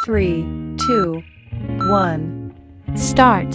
3, 2, 1, start.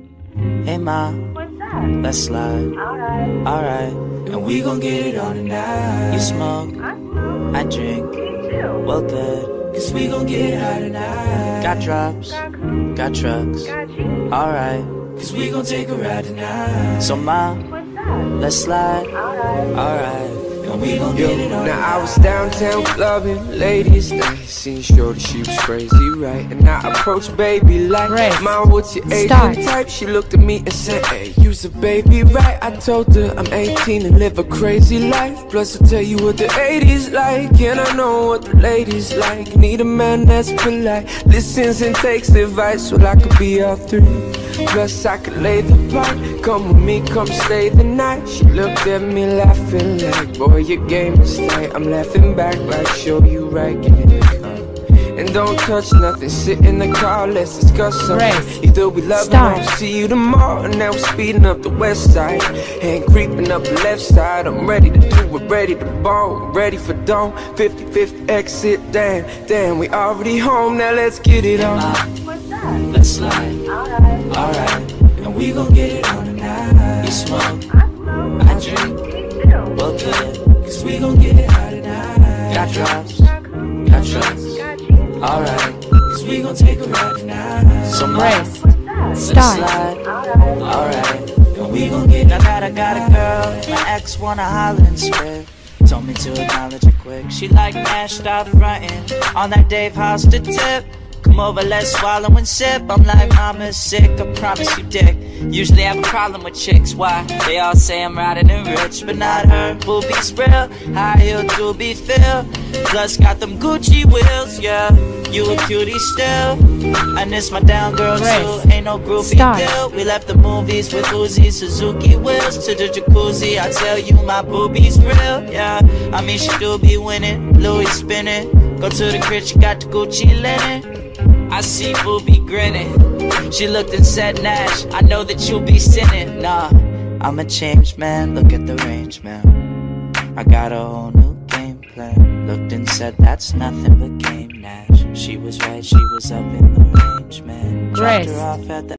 Hey ma, What's up? let's slide. Alright. And we gon' get it on tonight. You smoke, I smoke. I drink. Me too. Well good, cause we gon' get high tonight. Got drops, Got cool. got trucks. Got you. Alright, cause we gon' take a ride tonight. So ma, What's up? let's slide. Alright. Alright, and we gon' get it on Now I tonight. was downtown clubbing, ladies night. Seen shorty, she was crazy, right? And I approached baby like, Race. Mom, what's your Asian Start. type? She looked at me and said, hey, you's a baby, right? I told her I'm 18 and live a crazy life. Plus I'll tell you what the 80s like, and I know what the ladies like. Need a man that's polite, listens and takes advice. Well, I could be all three. Plus I could lay the pipe. Come with me, come stay the night. She looked at me laughing like, boy, your game is tight. I'm laughing back like, show you right, get in the car. And don't touch nothing, sit in the car, let's discuss something. Race. Either we love Start. or I'll see you tomorrow. And now we're speeding up the west side and creeping up the left side. I'm ready to do it, ready to bone, ready for dawn. 50-50 exit, damn, we already home, now let's get it on. What's up? Let's slide. Alright. Alright, and we gon' get it on tonight. You smoke, I smoke. I drink. Me too. Well good, cause we gon' get it high tonight. Got drops, Got cool. got trucks. Got you. Alright, cause we gon' take a ride tonight. So ma, Race. What's up? let's Start. slide. Alright. Alright, and we gon' get now that I got a girl, my ex wanna holler and spit. Told me to acknowledge it quick. She like Neste, stop frontin' on that Dave House to tip. Come over, let's swallow and sip. I'm like, mama's sick, I promise you dick. Usually have a problem with chicks, why? They all say I'm riding and rich, but not her. Boobies real, high heel doobie feel. Plus got them Gucci wheels, yeah. You a cutie still, and it's my down girl Race. too. Ain't no groupie Start. deal. We left the movies with Uzi, Suzuki wheels to the jacuzzi. I tell you my boobies real, yeah. I mean she do be winning, Louis spinning. Go to the crib, she got the Gucci linen. I see Booby grinning. She looked and said, Nash, I know that you'll be sinning. Nah, I'm a changed man, look at the range, man. I got a whole new game plan. Looked and said, that's nothing but game, Nash. She was right, she was up in the range, man. Dropped Grace. her off at the